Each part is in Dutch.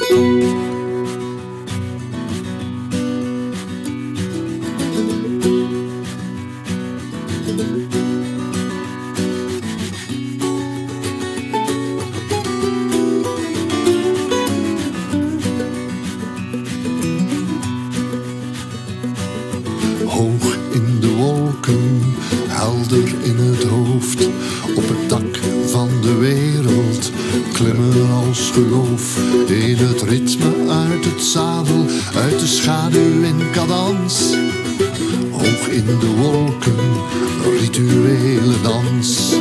Hoog in de wolken, helder in het hoofd, op het dak van de wereld, klimmen als geloof. In het ritme uit het zadel, uit de schaduw in cadans. Hoog in de wolken, rituele dans.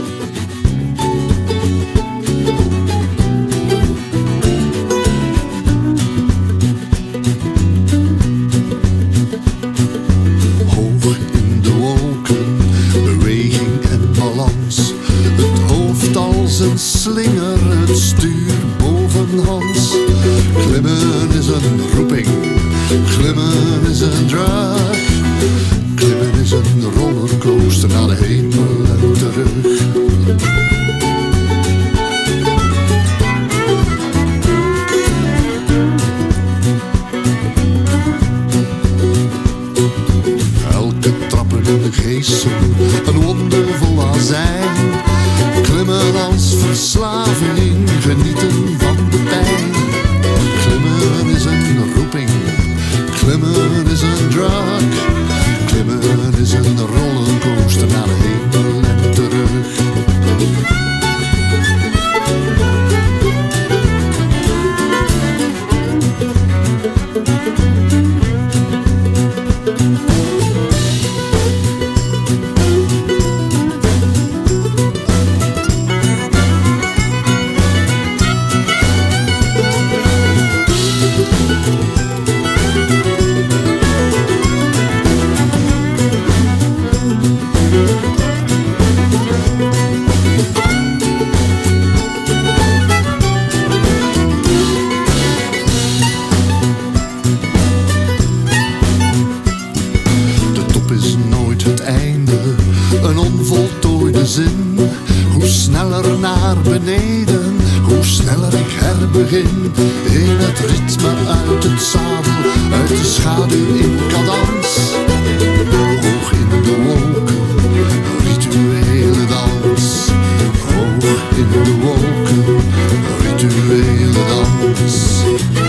Een slinger, het stuur bovenhands. Klimmen is een roeping, klimmen is een drug. Klimmen is een rollercoaster naar de hemel en terug. Elke trappelende geestel, een wondervol azijn. Klimmen als verslaving, genieten van de pijn. Klimmen is een roeping, klimmen is een drug. Klimmen is een rollercoaster naar de hemel en terug. Een onvoltooide zin. Hoe sneller naar beneden, hoe sneller ik herbegin. In het ritme uit het zadel, uit de schaduw in cadans. Hoog in de wolken, rituele dans. Hoog in de wolken, rituele dans.